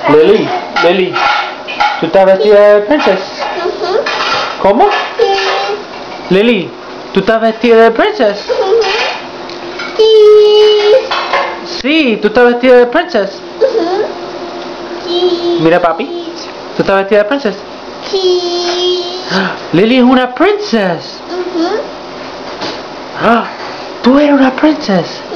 Lily, Lily, ¿tú estás vestida de princesa? ¿Cómo? Lily, ¿tú estás vestida de princesa? Sí, ¿tú estás vestida de princesa? Mira, papi, ¿tú estás vestida de princesa? Lily es una princesa. Tú eres una princesa.